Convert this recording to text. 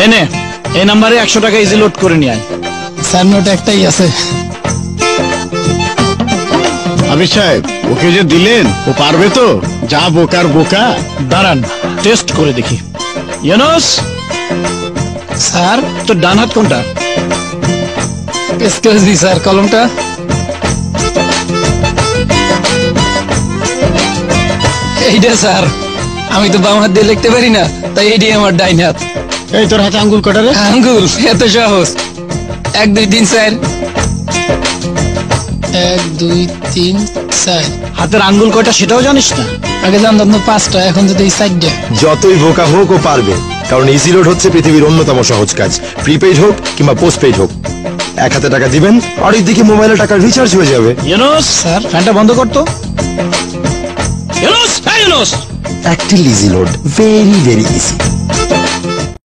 এই নে, এই নাম্বারে 100 টাকা ইজি লোড করে নিয়ে আয়। স্যার নোট একটাই আছে। আবির সাহেব, ওকে যে দিলেন ও পারবে তো? যা বোকার বোকা। দাঁড়ান, টেস্ট করে দেখি। ইউনুস, স্যার তোর ডান হাত কোনটা? এক্সকিউজ মি স্যার, কলমটা। এইটা স্যার, আমি তো বাম হাত দিয়ে লিখতে পারি না, তাই এইটাই আমার ডাইন হাত। এই তোর হাতে আঙ্গুল কটা রে? আঙ্গুল এত সহজ। 1 2 3 4। 1 2 3 4। হাতের আঙ্গুল কয়টা সেটাও জানিস না? আগে জানতাম তো 5টা, এখন যদি 4টা। যতই বোকা হোক ও পারবে, কারণ ইজি লোড হচ্ছে পৃথিবীর অন্যতম সহজ কাজ। প্রিপেইড হোক কিংবা পোস্টপেইড হোক, 1 হাতে টাকা দিবেন আর ওইদিকে মোবাইলে টাকা রিচার্জ হয়ে যাবে। ইউনুস স্যার। ফ্যানটা বন্ধ করতো। ইউনুস, এই Yunus. Active easy load, very very easy.